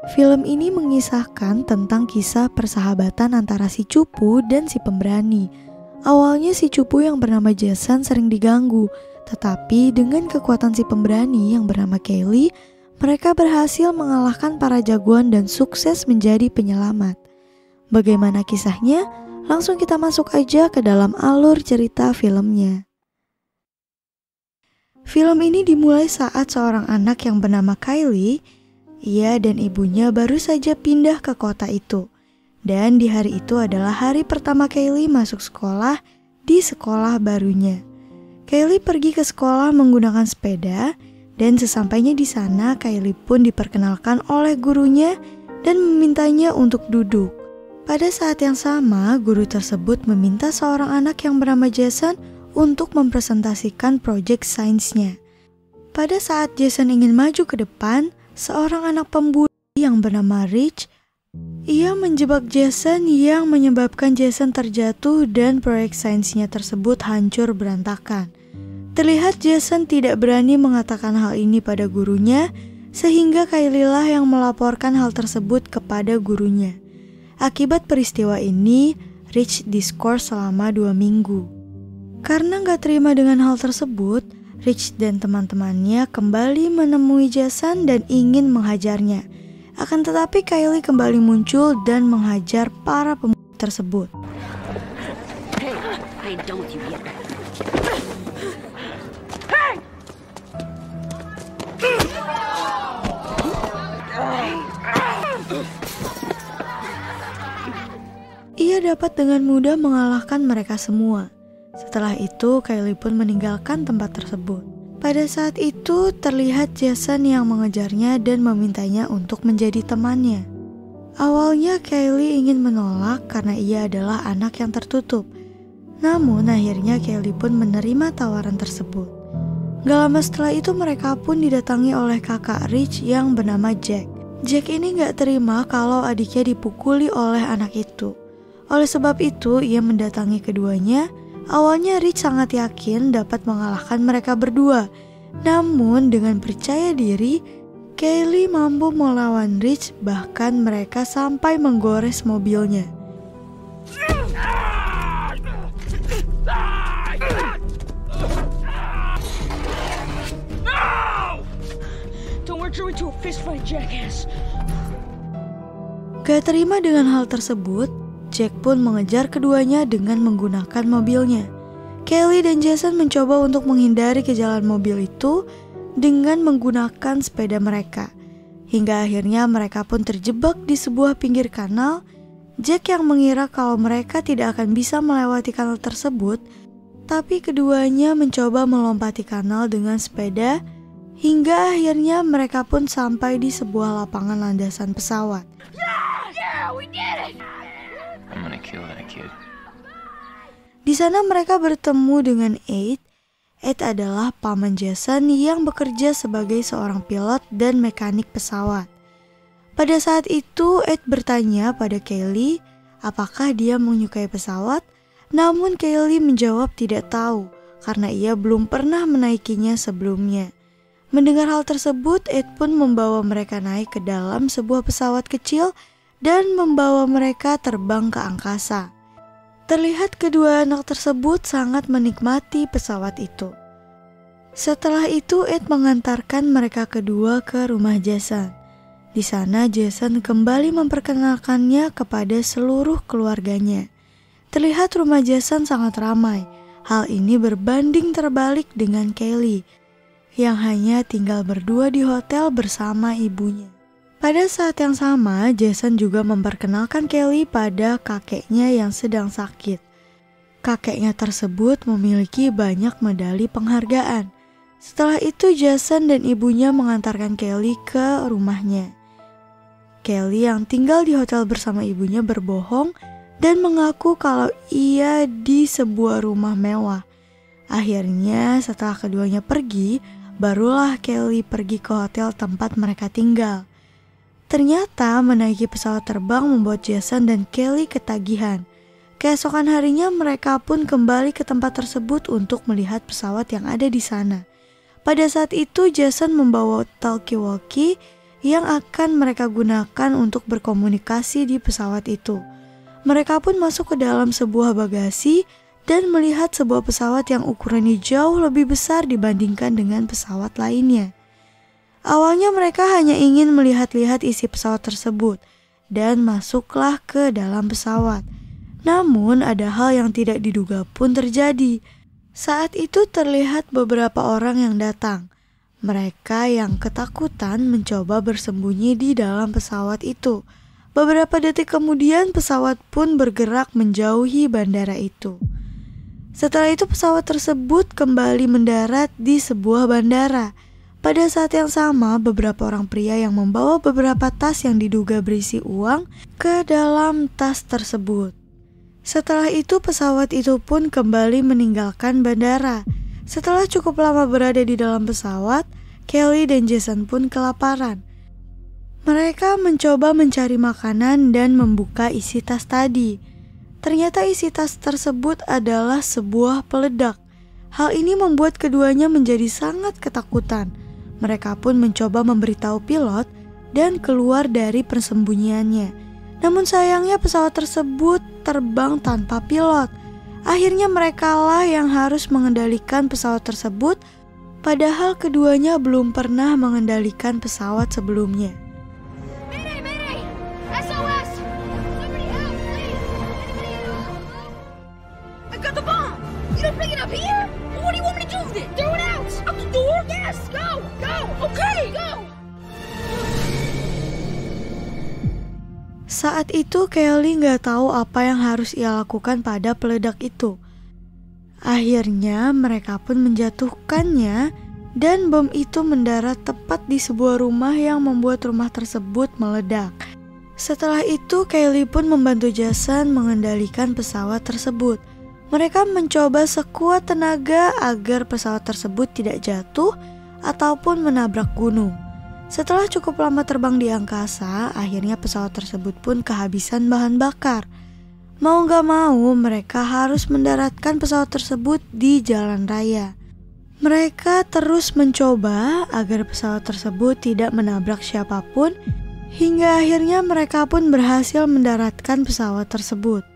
Film ini mengisahkan tentang kisah persahabatan antara si cupu dan si pemberani. Awalnya si cupu yang bernama Jason sering diganggu, tetapi dengan kekuatan si pemberani yang bernama Kelly, mereka berhasil mengalahkan para jagoan dan sukses menjadi penyelamat. Bagaimana kisahnya? Langsung kita masuk aja ke dalam alur cerita filmnya. Film ini dimulai saat seorang anak yang bernama Kylie, ia dan ibunya baru saja pindah ke kota itu. Dan di hari itu adalah hari pertama Kylie masuk sekolah di sekolah barunya. Kylie pergi ke sekolah menggunakan sepeda, dan sesampainya di sana Kylie pun diperkenalkan oleh gurunya dan memintanya untuk duduk. Pada saat yang sama, guru tersebut meminta seorang anak yang bernama Jason untuk mempresentasikan proyek sainsnya. Pada saat Jason ingin maju ke depan, seorang anak pembuli yang bernama Rich, ia menjebak Jason yang menyebabkan Jason terjatuh dan proyek sainsnya tersebut hancur berantakan. Terlihat Jason tidak berani mengatakan hal ini pada gurunya, sehingga Kylie lah yang melaporkan hal tersebut kepada gurunya. Akibat peristiwa ini, Rich diskors selama 2 minggu. Karena gak terima dengan hal tersebut, Rich dan teman-temannya kembali menemui Jason dan ingin menghajarnya. Akan tetapi Kylie kembali muncul dan menghajar para pemuda tersebut. Ia dapat dengan mudah mengalahkan mereka semua. Setelah itu, Kylie pun meninggalkan tempat tersebut. Pada saat itu, terlihat Jason yang mengejarnya dan memintanya untuk menjadi temannya. Awalnya, Kylie ingin menolak karena ia adalah anak yang tertutup. Namun, akhirnya Kylie pun menerima tawaran tersebut. Gak lama setelah itu, mereka pun didatangi oleh kakak Rich yang bernama Jack. Jack ini gak terima kalau adiknya dipukuli oleh anak itu. Oleh sebab itu, ia mendatangi keduanya. Awalnya Rich sangat yakin dapat mengalahkan mereka berdua. Namun dengan percaya diri, Kylie mampu melawan Rich, bahkan mereka sampai menggores mobilnya. Gak terima dengan hal tersebut, Jack pun mengejar keduanya dengan menggunakan mobilnya. Kylie dan Jason mencoba untuk menghindari ke jalan mobil itu dengan menggunakan sepeda mereka. Hingga akhirnya mereka pun terjebak di sebuah pinggir kanal. Jack yang mengira kalau mereka tidak akan bisa melewati kanal tersebut, tapi keduanya mencoba melompati kanal dengan sepeda, hingga akhirnya mereka pun sampai di sebuah lapangan landasan pesawat. Yeah, we did it! I'm gonna kill that kid. Di sana mereka bertemu dengan Ed. Ed adalah paman Jason yang bekerja sebagai seorang pilot dan mekanik pesawat. Pada saat itu Ed bertanya pada Kylie apakah dia menyukai pesawat, namun Kylie menjawab tidak tahu karena ia belum pernah menaikinya sebelumnya. Mendengar hal tersebut, Ed pun membawa mereka naik ke dalam sebuah pesawat kecil dan membawa mereka terbang ke angkasa. Terlihat kedua anak tersebut sangat menikmati pesawat itu. Setelah itu Ed mengantarkan mereka kedua ke rumah Jason. Di sana Jason kembali memperkenalkannya kepada seluruh keluarganya. Terlihat rumah Jason sangat ramai. Hal ini berbanding terbalik dengan Kylie yang hanya tinggal berdua di hotel bersama ibunya. Pada saat yang sama, Jason juga memperkenalkan Kylie pada kakeknya yang sedang sakit. Kakeknya tersebut memiliki banyak medali penghargaan. Setelah itu, Jason dan ibunya mengantarkan Kylie ke rumahnya. Kylie yang tinggal di hotel bersama ibunya berbohong dan mengaku kalau ia di sebuah rumah mewah. Akhirnya, setelah keduanya pergi, barulah Kylie pergi ke hotel tempat mereka tinggal. Ternyata menaiki pesawat terbang membuat Jason dan Kylie ketagihan. Keesokan harinya mereka pun kembali ke tempat tersebut untuk melihat pesawat yang ada di sana. Pada saat itu Jason membawa talkie-walkie yang akan mereka gunakan untuk berkomunikasi di pesawat itu. Mereka pun masuk ke dalam sebuah bagasi dan melihat sebuah pesawat yang ukurannya jauh lebih besar dibandingkan dengan pesawat lainnya. Awalnya mereka hanya ingin melihat-lihat isi pesawat tersebut dan masuklah ke dalam pesawat. Namun ada hal yang tidak diduga pun terjadi. Saat itu terlihat beberapa orang yang datang. Mereka yang ketakutan mencoba bersembunyi di dalam pesawat itu. Beberapa detik kemudian pesawat pun bergerak menjauhi bandara itu. Setelah itu pesawat tersebut kembali mendarat di sebuah bandara. Pada saat yang sama, beberapa orang pria yang membawa beberapa tas yang diduga berisi uang ke dalam tas tersebut. Setelah itu pesawat itu pun kembali meninggalkan bandara. Setelah cukup lama berada di dalam pesawat, Kelly dan Jason pun kelaparan. Mereka mencoba mencari makanan dan membuka isi tas tadi. Ternyata isi tas tersebut adalah sebuah peledak. Hal ini membuat keduanya menjadi sangat ketakutan. Mereka pun mencoba memberitahu pilot dan keluar dari persembunyiannya. Namun sayangnya pesawat tersebut terbang tanpa pilot. Akhirnya merekalah yang harus mengendalikan pesawat tersebut, padahal keduanya belum pernah mengendalikan pesawat sebelumnya. Mayday, mayday! SOS! Somebody help, please! Anybody help? I got the bomb! You don't bring it up here? Well, what do you want me to do with it? Throw it out! Out the door? Yes! Go! Go! Okay! Go! Saat itu Kelly nggak tahu apa yang harus ia lakukan pada peledak itu. Akhirnya mereka pun menjatuhkannya dan bom itu mendarat tepat di sebuah rumah yang membuat rumah tersebut meledak. Setelah itu Kelly pun membantu Jason mengendalikan pesawat tersebut. Mereka mencoba sekuat tenaga agar pesawat tersebut tidak jatuh ataupun menabrak gunung. Setelah cukup lama terbang di angkasa, akhirnya pesawat tersebut pun kehabisan bahan bakar. Mau gak mau, mereka harus mendaratkan pesawat tersebut di jalan raya. Mereka terus mencoba agar pesawat tersebut tidak menabrak siapapun, hingga akhirnya mereka pun berhasil mendaratkan pesawat tersebut.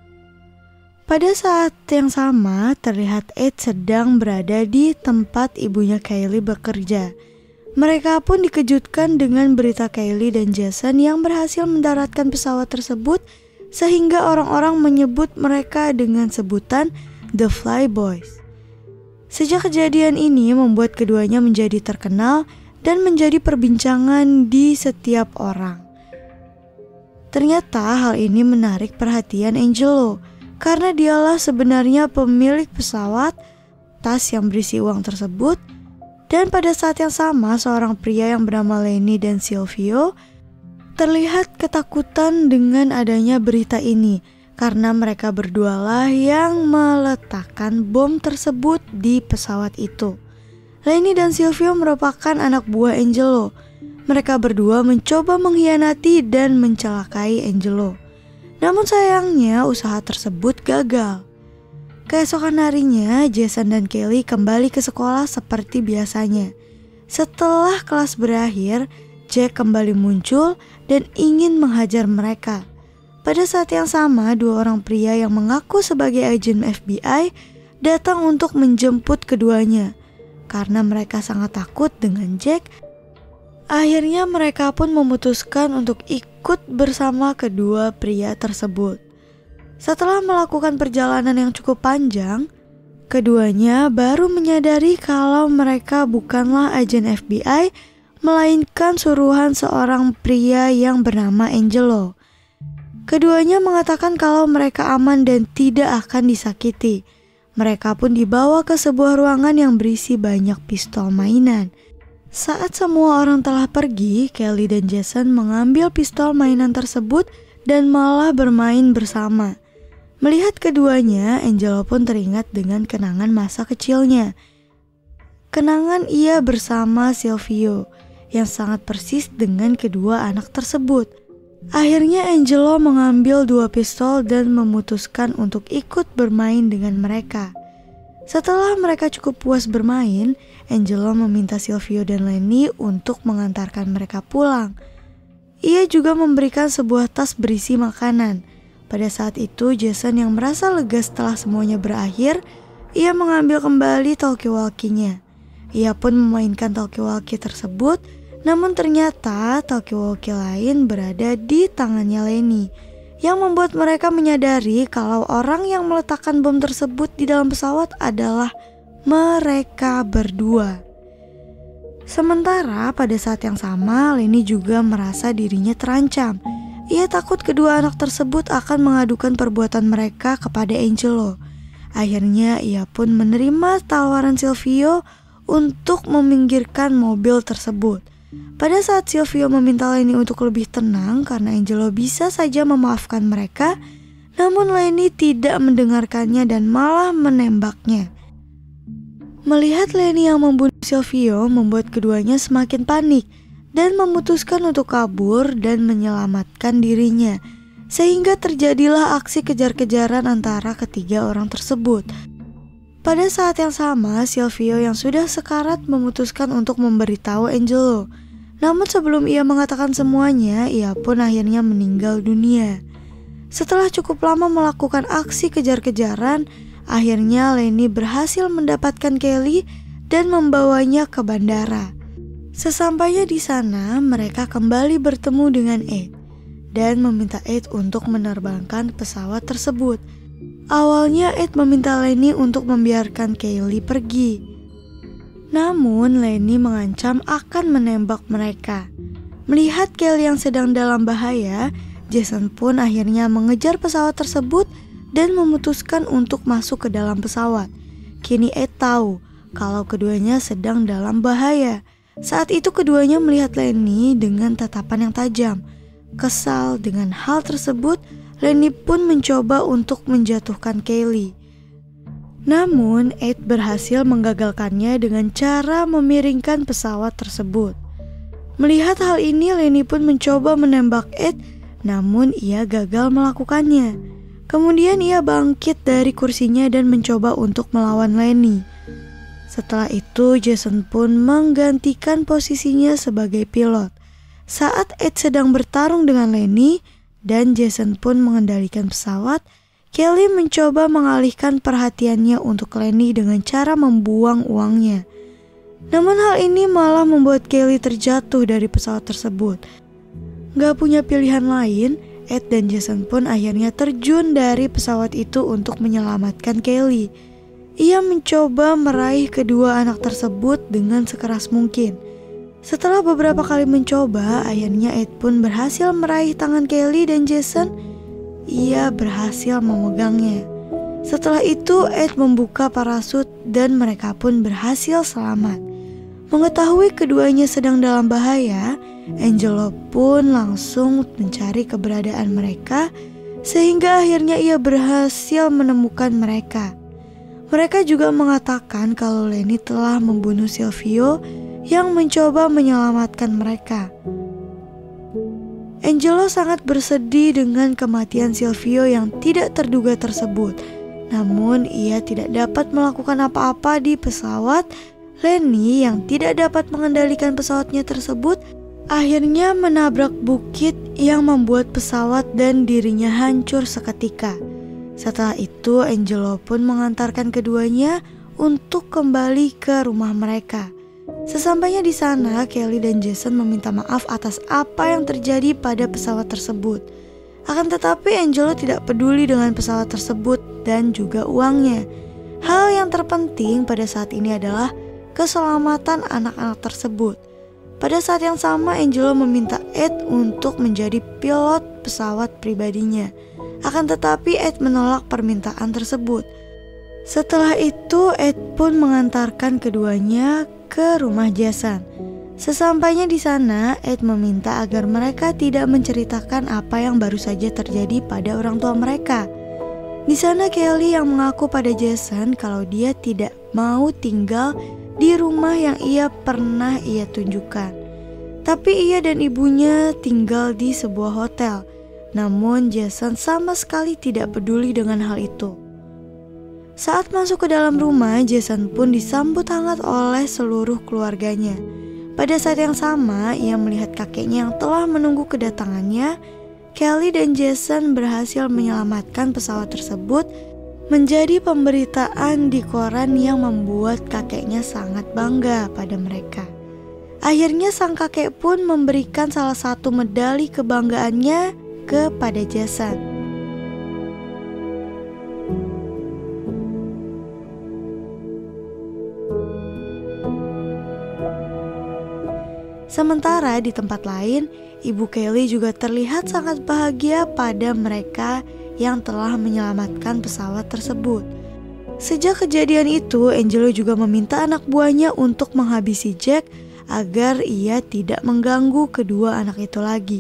Pada saat yang sama, terlihat Ed sedang berada di tempat ibunya Kylie bekerja. Mereka pun dikejutkan dengan berita Kylie dan Jason yang berhasil mendaratkan pesawat tersebut, sehingga orang-orang menyebut mereka dengan sebutan The Fly Boys. Sejak kejadian ini membuat keduanya menjadi terkenal dan menjadi perbincangan di setiap orang. Ternyata hal ini menarik perhatian Angelo, karena dialah sebenarnya pemilik pesawat, tas yang berisi uang tersebut. Dan pada saat yang sama, seorang pria yang bernama Lenny dan Silvio terlihat ketakutan dengan adanya berita ini, karena mereka berdualah yang meletakkan bom tersebut di pesawat itu. Lenny dan Silvio merupakan anak buah Angelo. Mereka berdua mencoba mengkhianati dan mencelakai Angelo. Namun sayangnya usaha tersebut gagal. Keesokan harinya, Jason dan Kelly kembali ke sekolah seperti biasanya. Setelah kelas berakhir, Jack kembali muncul dan ingin menghajar mereka. Pada saat yang sama, dua orang pria yang mengaku sebagai agen FBI datang untuk menjemput keduanya. Karena mereka sangat takut dengan Jack, akhirnya mereka pun memutuskan untuk ikut bersama kedua pria tersebut. Setelah melakukan perjalanan yang cukup panjang, keduanya baru menyadari kalau mereka bukanlah agen FBI, melainkan suruhan seorang pria yang bernama Angelo. Keduanya mengatakan kalau mereka aman dan tidak akan disakiti. Mereka pun dibawa ke sebuah ruangan yang berisi banyak pistol mainan. Saat semua orang telah pergi, Kelly dan Jason mengambil pistol mainan tersebut dan malah bermain bersama. Melihat keduanya, Angelo pun teringat dengan kenangan masa kecilnya. Kenangan ia bersama Silvio yang sangat persis dengan kedua anak tersebut. Akhirnya Angelo mengambil dua pistol dan memutuskan untuk ikut bermain dengan mereka. Setelah mereka cukup puas bermain, Angelo meminta Silvio dan Lenny untuk mengantarkan mereka pulang. Ia juga memberikan sebuah tas berisi makanan. Pada saat itu, Jason yang merasa lega setelah semuanya berakhir, ia mengambil kembali talkie-walkie-nya. Ia pun memainkan talkie-walkie tersebut, namun ternyata talkie-walkie lain berada di tangannya Lenny, yang membuat mereka menyadari kalau orang yang meletakkan bom tersebut di dalam pesawat adalah mereka berdua. Sementara pada saat yang sama, Lenny juga merasa dirinya terancam. Ia takut kedua anak tersebut akan mengadukan perbuatan mereka kepada Angelo. Akhirnya ia pun menerima tawaran Silvio untuk meminggirkan mobil tersebut. Pada saat Silvio meminta Lenny untuk lebih tenang karena Angelo bisa saja memaafkan mereka, namun Lenny tidak mendengarkannya dan malah menembaknya. Melihat Lenny yang membunuh Silvio membuat keduanya semakin panik dan memutuskan untuk kabur dan menyelamatkan dirinya, sehingga terjadilah aksi kejar-kejaran antara ketiga orang tersebut. Pada saat yang sama, Silvio yang sudah sekarat memutuskan untuk memberitahu Angelo. Namun sebelum ia mengatakan semuanya, ia pun akhirnya meninggal dunia. Setelah cukup lama melakukan aksi kejar-kejaran, akhirnya Lenny berhasil mendapatkan Kelly dan membawanya ke bandara. Sesampainya di sana, mereka kembali bertemu dengan Ed dan meminta Ed untuk menerbangkan pesawat tersebut. Awalnya Ed meminta Lenny untuk membiarkan Kelly pergi. Namun Lenny mengancam akan menembak mereka. Melihat Kelly yang sedang dalam bahaya, Jason pun akhirnya mengejar pesawat tersebut dan memutuskan untuk masuk ke dalam pesawat. Kini Ed tahu kalau keduanya sedang dalam bahaya. Saat itu keduanya melihat Lenny dengan tatapan yang tajam. Kesal dengan hal tersebut, Lenny pun mencoba untuk menjatuhkan Kelly. Namun Ed berhasil menggagalkannya dengan cara memiringkan pesawat tersebut. Melihat hal ini, Lenny pun mencoba menembak Ed, namun ia gagal melakukannya. Kemudian ia bangkit dari kursinya dan mencoba untuk melawan Lenny. Setelah itu Jason pun menggantikan posisinya sebagai pilot. Saat Ed sedang bertarung dengan Lenny dan Jason pun mengendalikan pesawat, Kelly mencoba mengalihkan perhatiannya untuk Lenny dengan cara membuang uangnya. Namun hal ini malah membuat Kelly terjatuh dari pesawat tersebut. Gak punya pilihan lain, Ed dan Jason pun akhirnya terjun dari pesawat itu untuk menyelamatkan Kelly. Ia mencoba meraih kedua anak tersebut dengan sekeras mungkin. Setelah beberapa kali mencoba, akhirnya Ed pun berhasil meraih tangan Kelly dan Jason. Ia berhasil memegangnya. Setelah itu Ed membuka parasut dan mereka pun berhasil selamat. Mengetahui keduanya sedang dalam bahaya, Angelo pun langsung mencari keberadaan mereka, sehingga akhirnya ia berhasil menemukan mereka. Mereka juga mengatakan kalau Lenny telah membunuh Silvio yang mencoba menyelamatkan mereka. Angelo sangat bersedih dengan kematian Silvio yang tidak terduga tersebut. Namun ia tidak dapat melakukan apa-apa di pesawat. Lenny yang tidak dapat mengendalikan pesawatnya tersebut akhirnya menabrak bukit yang membuat pesawat dan dirinya hancur seketika. Setelah itu Angelo pun mengantarkan keduanya untuk kembali ke rumah mereka. Sesampainya di sana, Kelly dan Jason meminta maaf atas apa yang terjadi pada pesawat tersebut. Akan tetapi Angelo tidak peduli dengan pesawat tersebut dan juga uangnya. Hal yang terpenting pada saat ini adalah keselamatan anak-anak tersebut. Pada saat yang sama, Angelo meminta Ed untuk menjadi pilot pesawat pribadinya. Akan tetapi Ed menolak permintaan tersebut. Setelah itu Ed pun mengantarkan keduanya ke rumah Jason. Sesampainya di sana, Ed meminta agar mereka tidak menceritakan apa yang baru saja terjadi pada orang tua mereka. Di sana Kelly yang mengaku pada Jason kalau dia tidak mau tinggal di rumah yang pernah ia tunjukkan. Tapi ia dan ibunya tinggal di sebuah hotel. Namun Jason sama sekali tidak peduli dengan hal itu. Saat masuk ke dalam rumah, Jason pun disambut hangat oleh seluruh keluarganya. Pada saat yang sama, ia melihat kakeknya yang telah menunggu kedatangannya. Kelly dan Jason berhasil menyelamatkan pesawat tersebut, menjadi pemberitaan di koran yang membuat kakeknya sangat bangga pada mereka. Akhirnya sang kakek pun memberikan salah satu medali kebanggaannya kepada Jason. Sementara di tempat lain, Ibu Kelly juga terlihat sangat bahagia pada mereka yang telah menyelamatkan pesawat tersebut. Sejak kejadian itu, Angelo juga meminta anak buahnya untuk menghabisi Jack agar ia tidak mengganggu kedua anak itu lagi.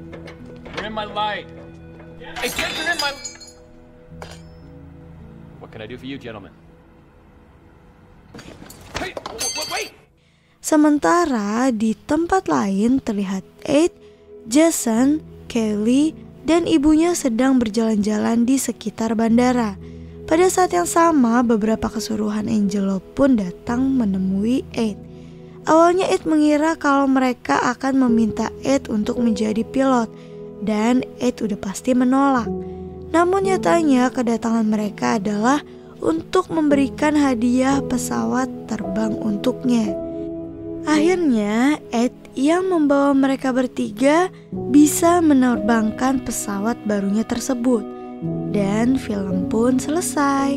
What can I do for you, gentlemen? Hey, wait! Sementara di tempat lain terlihat Ed, Jason, Kelly, dan ibunya sedang berjalan-jalan di sekitar bandara. Pada saat yang sama, beberapa keseluruhan Angelo pun datang menemui Ed. Awalnya Ed mengira kalau mereka akan meminta Ed untuk menjadi pilot, dan Ed udah pasti menolak. Namun nyatanya kedatangan mereka adalah untuk memberikan hadiah pesawat terbang untuknya. Akhirnya, Ed yang membawa mereka bertiga bisa menerbangkan pesawat barunya tersebut. Dan film pun selesai.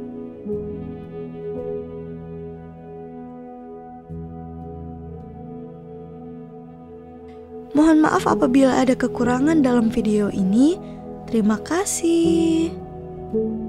Mohon maaf apabila ada kekurangan dalam video ini. Terima kasih.